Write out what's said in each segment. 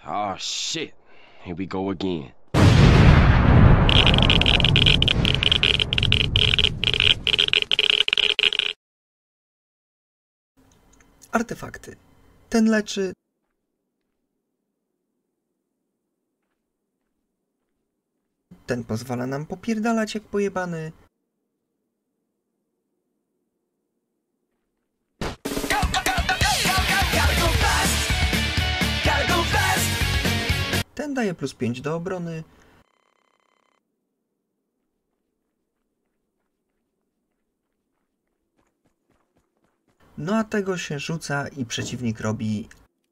Oh shit. Here we go again. Artefakty. Ten leczy. Ten pozwala nam popierdalać jak pojebany. Ten daje +5 do obrony. No a tego się rzuca i przeciwnik robi.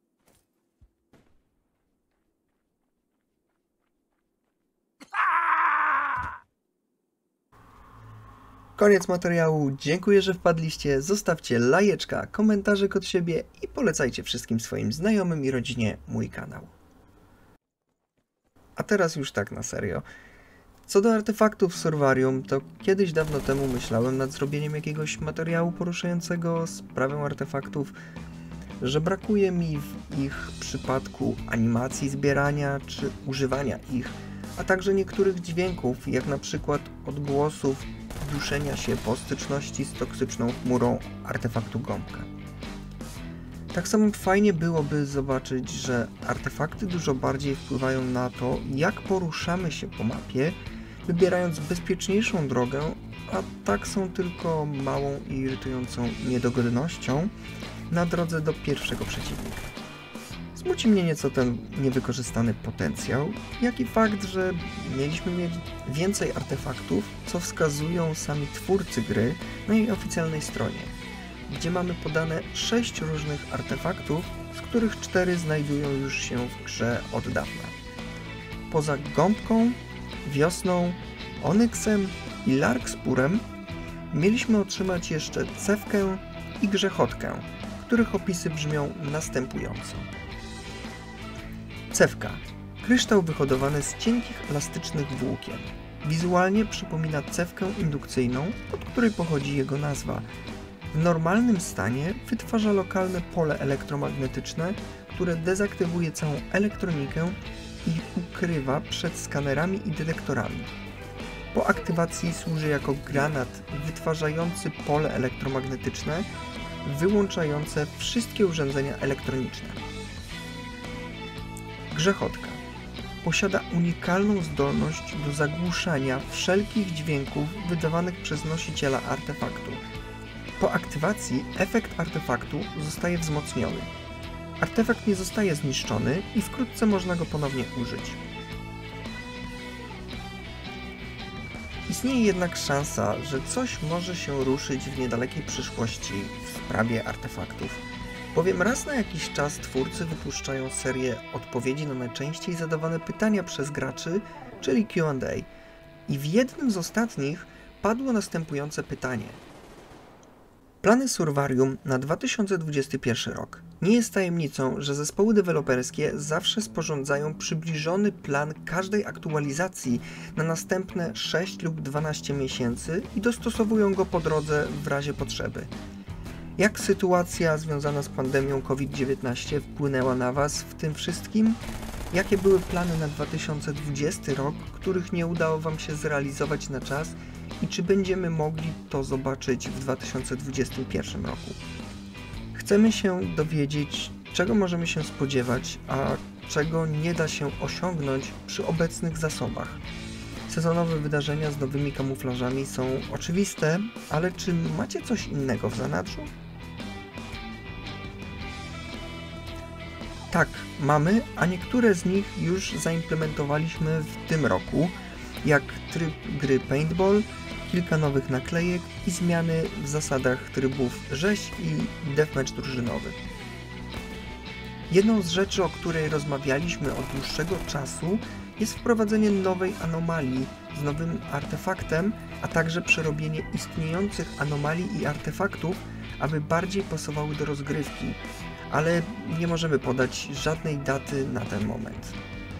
Koniec materiału. Dziękuję, że wpadliście. Zostawcie lajeczka, komentarzyk od siebie i polecajcie wszystkim swoim znajomym i rodzinie mój kanał. A teraz już tak na serio. Co do artefaktów w Survarium, to kiedyś dawno temu myślałem nad zrobieniem jakiegoś materiału poruszającego sprawę artefaktów, że brakuje mi w ich przypadku animacji zbierania czy używania ich, a także niektórych dźwięków, jak na przykład odgłosów duszenia się po styczności z toksyczną chmurą artefaktu gąbka. Tak samo fajnie byłoby zobaczyć, że artefakty dużo bardziej wpływają na to, jak poruszamy się po mapie, wybierając bezpieczniejszą drogę, a tak są tylko małą i irytującą niedogodnością na drodze do pierwszego przeciwnika. Smuci mnie nieco ten niewykorzystany potencjał, jak i fakt, że mieliśmy mieć więcej artefaktów, co wskazują sami twórcy gry na jej oficjalnej stronie, gdzie mamy podane 6 różnych artefaktów, z których 4 znajdują już się w grze od dawna. Poza gąbką, wiosną, onyksem i larkspurem mieliśmy otrzymać jeszcze cewkę i grzechotkę, których opisy brzmią następująco. Cewka. Kryształ wyhodowany z cienkich, elastycznych włókien. Wizualnie przypomina cewkę indukcyjną, od której pochodzi jego nazwa. W normalnym stanie wytwarza lokalne pole elektromagnetyczne, które dezaktywuje całą elektronikę i ukrywa przed skanerami i detektorami. Po aktywacji służy jako granat wytwarzający pole elektromagnetyczne, wyłączające wszystkie urządzenia elektroniczne. Grzechotka. Posiada unikalną zdolność do zagłuszania wszelkich dźwięków wydawanych przez nosiciela artefaktu. Po aktywacji efekt artefaktu zostaje wzmocniony. Artefakt nie zostaje zniszczony i wkrótce można go ponownie użyć. Istnieje jednak szansa, że coś może się ruszyć w niedalekiej przyszłości w sprawie artefaktów, bowiem raz na jakiś czas twórcy wypuszczają serię odpowiedzi na najczęściej zadawane pytania przez graczy, czyli Q&A, i w jednym z ostatnich padło następujące pytanie. Plany Survarium na 2021 rok. Nie jest tajemnicą, że zespoły deweloperskie zawsze sporządzają przybliżony plan każdej aktualizacji na następne 6 lub 12 miesięcy i dostosowują go po drodze w razie potrzeby. Jak sytuacja związana z pandemią COVID-19 wpłynęła na Was w tym wszystkim? Jakie były plany na 2020 rok, których nie udało Wam się zrealizować na czas? I czy będziemy mogli to zobaczyć w 2021 roku? Chcemy się dowiedzieć, czego możemy się spodziewać, a czego nie da się osiągnąć przy obecnych zasobach. Sezonowe wydarzenia z nowymi kamuflażami są oczywiste, ale czy macie coś innego w zanadrzu? Tak, mamy, a niektóre z nich już zaimplementowaliśmy w tym roku, jak tryb gry Paintball, kilka nowych naklejek i zmiany w zasadach trybów rzeź i deathmatch drużynowy. Jedną z rzeczy, o której rozmawialiśmy od dłuższego czasu, jest wprowadzenie nowej anomalii z nowym artefaktem, a także przerobienie istniejących anomalii i artefaktów, aby bardziej pasowały do rozgrywki, ale nie możemy podać żadnej daty na ten moment.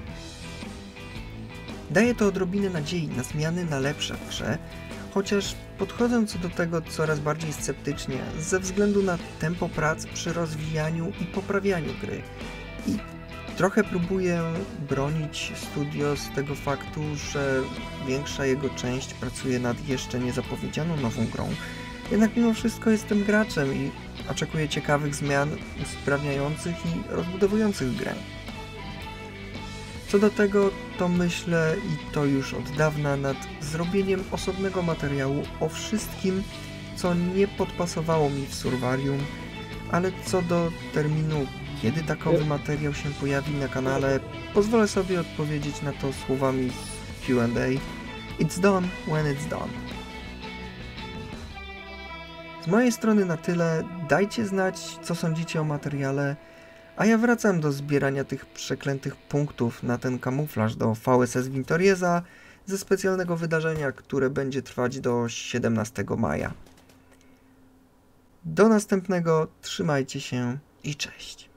Daje to odrobinę nadziei na zmiany na lepsze w grze, chociaż podchodzę co do tego coraz bardziej sceptycznie ze względu na tempo prac przy rozwijaniu i poprawianiu gry i Trochę próbuję bronić studio z tego faktu, że większa jego część pracuje nad jeszcze niezapowiedzianą nową grą. Jednak mimo wszystko jestem graczem i oczekuję ciekawych zmian usprawniających i rozbudowujących grę. Co do tego, to myślę i to już od dawna nad zrobieniem osobnego materiału o wszystkim, co nie podpasowało mi w Survarium, ale co do terminu, kiedy takowy materiał się pojawi na kanale, pozwolę sobie odpowiedzieć na to słowami z Q&A. It's done when it's done. Z mojej strony na tyle, dajcie znać, co sądzicie o materiale, a ja wracam do zbierania tych przeklętych punktów na ten kamuflaż do VSS Wintorieza ze specjalnego wydarzenia, które będzie trwać do 17 maja. Do następnego, trzymajcie się i cześć.